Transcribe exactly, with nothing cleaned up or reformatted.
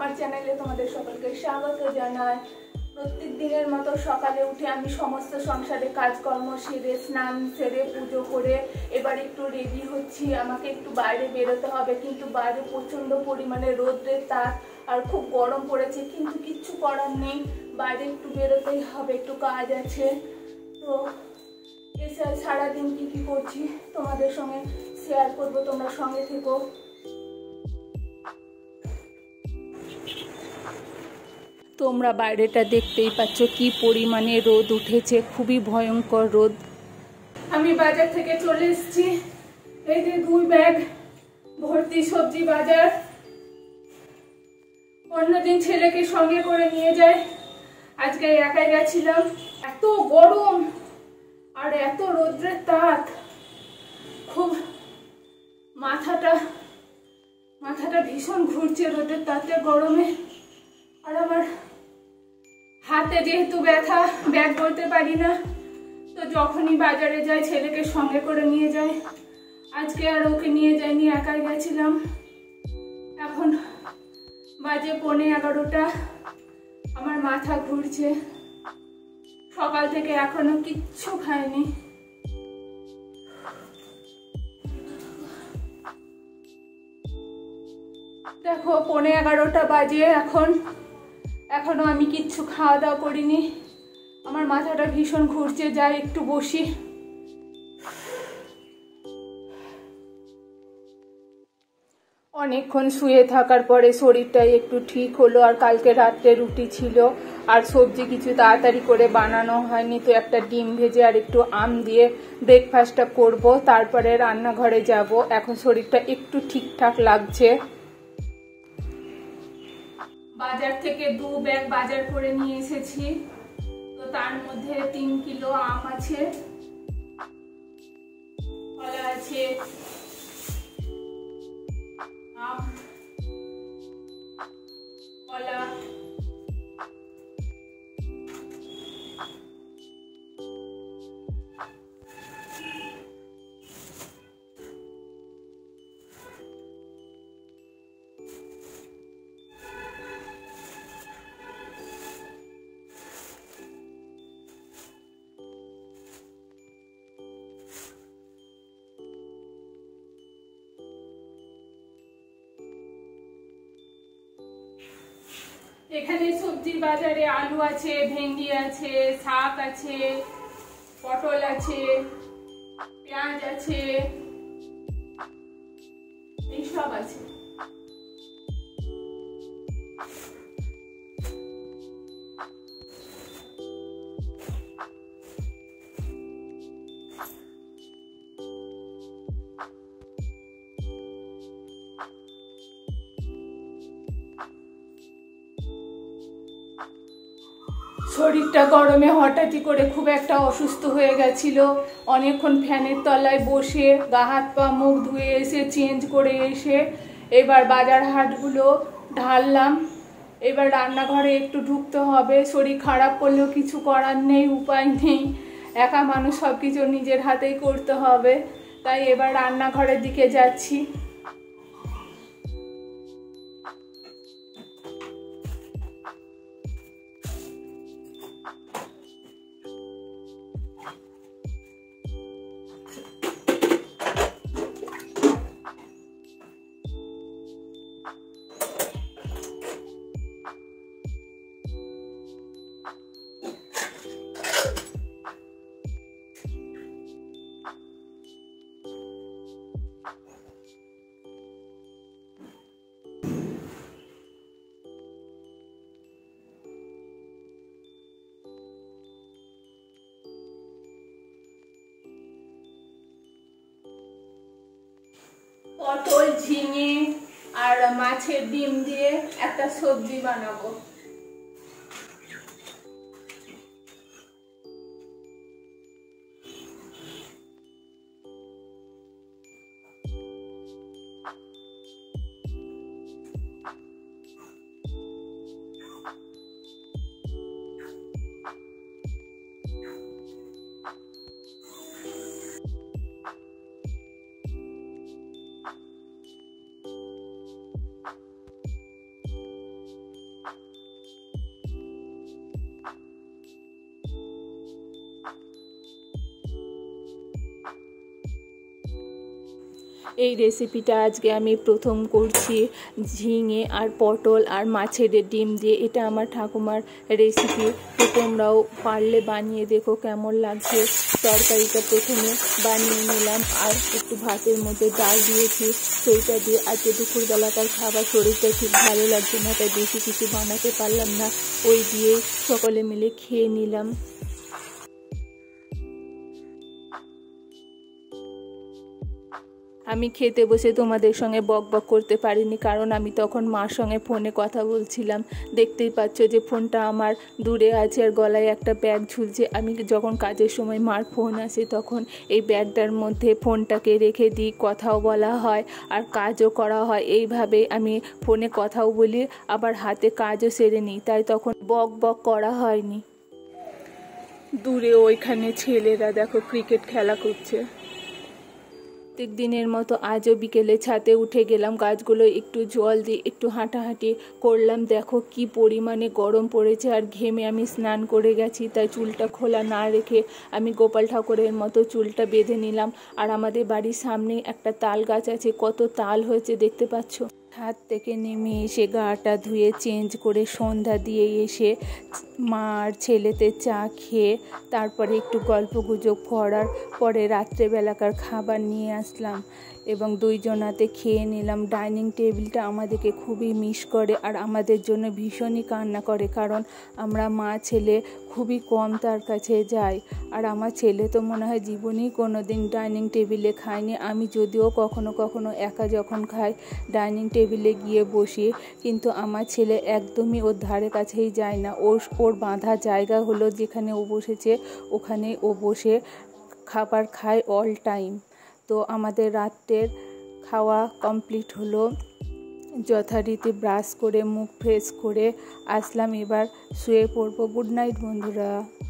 আমার চ্যানেলে তোমাদের সকলকে স্বাগত জানাই। প্রত্যেক দিনের মতো সকালে উঠে আমি সমস্ত সংসারে কাজকর্ম সেরে স্নান সেরে পুজো করে এবার একটু রেডি হচ্ছি। আমাকে একটু বাইরে বেরোতে হবে, কিন্তু বাইরে প্রচণ্ড পরিমাণে রোদ্রের তাপ আর খুব গরম পড়েছে, কিন্তু কিচ্ছু করার নেই, বাইরে একটু বেরোতেই হবে, একটু কাজ আছে। তো এসে সারাদিন কী কী করছি তোমাদের সঙ্গে শেয়ার করবো, তোমরা সঙ্গে থেকো। তোমরা বাইরেটা দেখতেই পাচ্ছ কি পরিমাণে রোদ উঠেছে, খুবই ভয়ঙ্কর রোদ। আমি বাজার থেকে চলে এসেছি, এই যে দুই ব্যাগ ভর্তি সবজি বাজার। অন্যদিন ছেলেকে সঙ্গে করে নিয়ে যায়, আজকে একাই গেছিলাম। এত গরম আর এত রোদ্রের তাপ, খুব মাথাটা মাথাটা ভীষণ ঘুরছে রোদের তাতে গরমে। আর আমার হাতে যেহেতু ব্যথা, ব্যাগ বলতে পারি না, তো যখনই বাজারে যাই ছেলেকে সঙ্গে করে নিয়ে যাই। আজকে আর ওকে নিয়ে যাইনি, একাই গেছিলাম। এখন বাজে পৌনে এগারোটা, আমার মাথা ঘুরছে, সকাল থেকে এখনো কিচ্ছু খাইনি। দেখো পৌনে এগারোটা বাজে এখন, এখনো আমি কিচ্ছু খাওয়া দাওয়া করিনি। আমার মাথাটা ভীষণ ঘুরছে, যাই একটু বসি। অনেকক্ষণ শুয়ে থাকার পরে শরীরটাই একটু ঠিক হলো। আর কালকে রাত্রে রুটি ছিল আর সবজি কিছু তাড়াতাড়ি করে বানানো হয়নি, তো একটা ডিম ভেজে আর একটু আম দিয়ে ব্রেকফাস্টটা করব, তারপরে রান্নাঘরে যাব। এখন শরীরটা একটু ঠিকঠাক লাগছে। বাজার থেকে দু ব্যাগ বাজার করে নিয়ে এসেছি, তো তার মধ্যে তিন কিলো আম আছে, কলা আছে, আম, কলা, এখানে সবজির বাজারে আলু আছে, ভেন্ডি আছে, শাক আছে, পটল আছে, পেঁয়াজ আছে, এইসব আছে। শরীরটা গরমে হঠাৎই করে খুব একটা অসুস্থ হয়ে গেছিল। অনেকক্ষণ ফ্যানের তলায় বসে গা হাত পা মুখ ধুয়ে এসে চেঞ্জ করে এসে এবার বাজার হাটগুলো ঢাললাম। এবার রান্নাঘরে একটু ঢুকতে হবে। শরীর খারাপ করলেও কিছু করার নেই, উপায় নেই, একা মানুষ, সব কিছু নিজের হাতেই করতে হবে। তাই এবার রান্নাঘরের দিকে যাচ্ছি। পটল, ঝিঙে আর মাছের ডিম দিয়ে একটা সবজি বানাবো। এই রেসিপিটা আজকে আমি প্রথম করছি ঝিঙে আর পটল আর মাছের ডিম দিয়ে। এটা আমার ঠাকুমার রেসিপি, তো তোমরাও পারলে বানিয়ে দেখো কেমন লাগছে। তরকারিটা প্রথমে বানিয়ে নিলাম আর একটু ভাতের মধ্যে ডাল দিয়েছি, সেইটা দিয়ে আজকে দুপুরবেলাকার খাবার শরীরটা ঠিক ভালো লাগছে না, তাই বেশি কিছু বানাতে পারলাম না, ওই দিয়েই সকলে মিলে খেয়ে নিলাম। আমি খেতে বসে তোমাদের সঙ্গে বক বক করতে পারিনি, কারণ আমি তখন মার সঙ্গে ফোনে কথা বলছিলাম। দেখতেই পাচ্ছ যে ফোনটা আমার দূরে আছে আর গলায় একটা ব্যাগ ঝুলছে। আমি যখন কাজের সময় মার ফোন আসে তখন এই ব্যাগটার মধ্যে ফোনটাকে রেখে দিই, কথাও বলা হয় আর কাজও করা হয়। এইভাবে আমি ফোনে কথাও বলি আবার হাতে কাজও সেরে নিই, তাই তখন বক বক করা হয়নি। দূরে ওইখানে ছেলেরা দেখো ক্রিকেট খেলা করছে। প্রত্যেক দিনের মতো আজও বিকেলে ছাদে উঠে গেলাম, গাছগুলো একটু জল দিয়ে একটু হাঁটাহাঁটি করলাম। দেখো কি পরিমাণে গরম পড়েছে আর ঘেমে আমি স্নান করে গেছি, তাই চুলটা খোলা না রেখে আমি গোপাল ঠাকুরের মতো চুলটা বেঁধে নিলাম। আর আমাদের বাড়ির সামনে একটা তাল গাছ আছে, কত তাল হয়েছে দেখতে পাচ্ছ। ছাদ থেকে নেমে এসে গাটা ধুয়ে চেঞ্জ করে সন্ধ্যা দিয়ে এসে মার ছেলেতে চা খেয়ে তারপরে একটু গল্প গুজব করার পরে রাত্রেবেলাকার খাবার নিয়ে আসলাম এবং দুইজনাতে খেয়ে নিলাম। ডাইনিং টেবিলটা আমাদেরকে খুবই মিস করে আর আমাদের জন্য ভীষণই কান্না করে, কারণ আমরা মা ছেলে খুবই কম তার কাছে যাই। আর আমার ছেলে তো মনে হয় জীবনেই কোনো দিন ডাইনিং টেবিলে খায়নি। আমি যদিও কখনো কখনো একা যখন খাই ডাইনিং টেবিলে গিয়ে বসি, কিন্তু আমার ছেলে একদমই ওর ধারে কাছেই যায় না। ওর ওর বাঁধা জায়গা হলো যেখানে ও বসেছে ওখানেই ও বসে খাবার খায় অল টাইম। তো আমাদের রাত্রের খাওয়া কমপ্লিট হলো, যথারীতি ব্রাশ করে মুখ ফ্রেশ করে আসলাম, এবার শুয়ে পড়বো। গুড নাইট বন্ধুরা।